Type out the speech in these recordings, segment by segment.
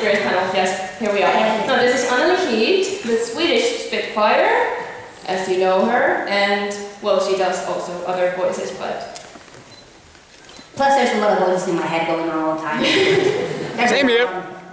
experience panel. Yes, here we are. No, this is Anneli Heed, the Swedish Spitfire, as you know her, and well, she does also other voices, but plus there's a lot of voices in my head going on all the time. Same here.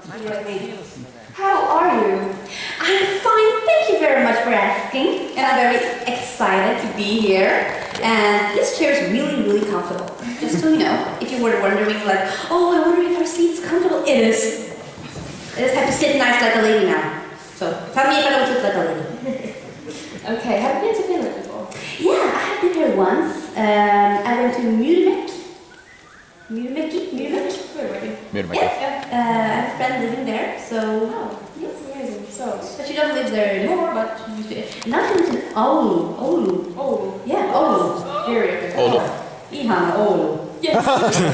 How are you? I'm fine, thank you very much for asking. And I'm very excited to be here. And this chair is really, really comfortable. Just so you know, if you were wondering like, oh, I wonder if our seat is comfortable. It is. I just have to sit nice like a lady now. So tell me if I don't sit like a lady. Okay, have you been to Finland before? Yeah, I have been here once. I went to Myrmäki. Myrmäki. Yeah. I have a friend living there, so That's amazing. So, but she doesn't live there anymore, but she used to. Now she lives in Oulu. Oulu. Yeah, Oulu. Very good. Oulu. Ihana Oulu. Yes.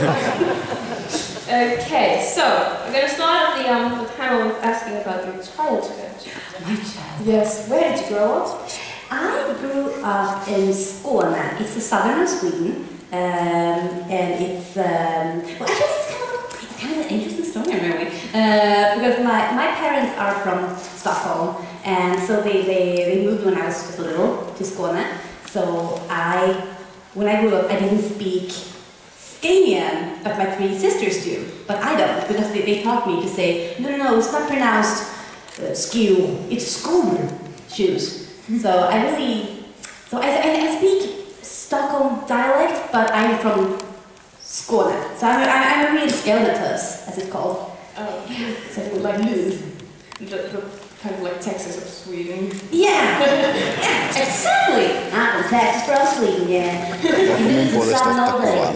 Okay, so I'm going to start the panel with asking about your childhood. My child. Yes. Where did you grow up? I grew up in Skåne. It's the southern of Sweden, and it's well, actually it's kind of an interesting story, really, because my parents are from Stockholm, and so they moved when I was just little to Skåne. So when I grew up, I didn't speak Scanian, but my three sisters do, but I don't, because they taught me to say, no, it's not pronounced skew, it's school shoes. So I speak Stockholm dialect, but I'm from Skåne. So I'm a real skeletus, as it's called. Oh, so like the kind of like Texas of Sweden. Yeah, yeah, exactly. I'm from Texas, from Sweden, yeah. Mun puolesta ottaa kuvan.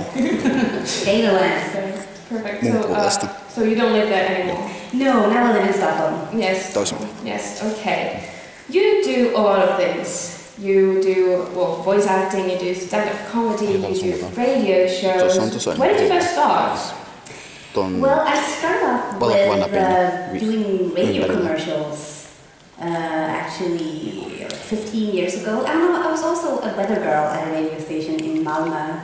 Perfect. Mun puolesta. So you don't live there anymore? No, now I live in Stockholm. Yes. Toisaalta. Yes, okay. You do a lot of things. You do, well, voice acting, you do stand-up comedy, you do radio shows. When did you first start? Well, I started off with doing radio commercials, actually 15 years ago. I was also a weather girl at a radio station in Malmö.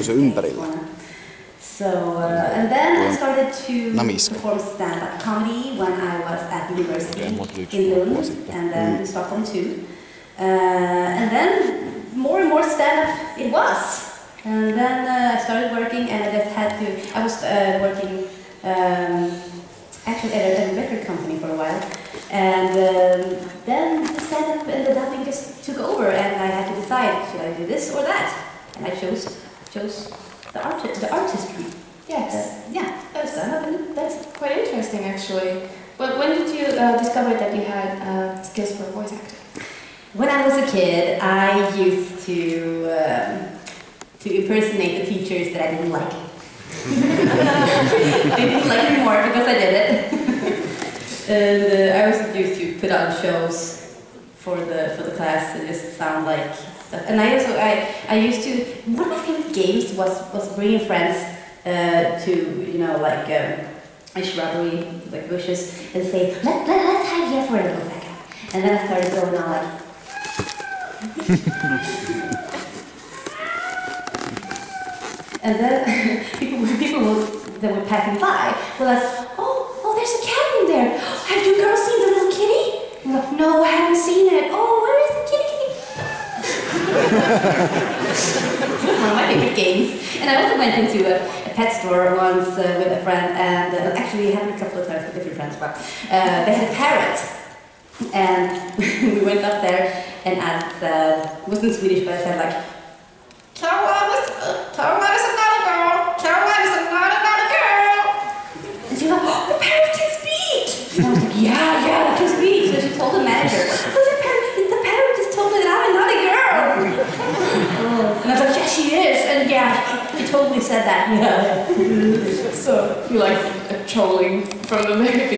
So, and then I started to perform stand-up comedy when I was at university in Lund, and then in Stockholm too. And then more and more stand-up it was. And then I started working, and I just had to. I was working actually at a record company for a while, and then the stand-up and the dubbing just took over, and I had to decide, should I do this or that? And I chose the artistry. Yes. Yeah, that's quite interesting actually. But when did you discover that you had skills for voice acting? When I was a kid, I used to impersonate the teachers that I didn't like. They didn't like me more because I did it. And I also used to put on shows for the class and just sound like stuff. And I used to, one of my favorite games was bringing friends to, you know, like a shrubbery, like bushes, and say, let's hide here for a little second. And then I started going on like, and then people that were passing by were like, oh, there's a cat in there. Have you girls seen the little kitty? I'm like, no, I haven't seen it. Oh, where is the kitty? One of my favorite games. And I also went into a pet store once with a friend, and actually I had a couple of times with different friends, but they had a parrot. And we went up there and asked, it wasn't Swedish, but I said like, Caroline is not a girl, Caroline is not a girl. And she was like, oh, the parrot can speak. And I was like, yeah, it can speak. So she told the manager, the parrot just told me that I'm not a girl. And I was like, yeah, she is. And yeah, he totally said that, yeah. So you like trolling from the very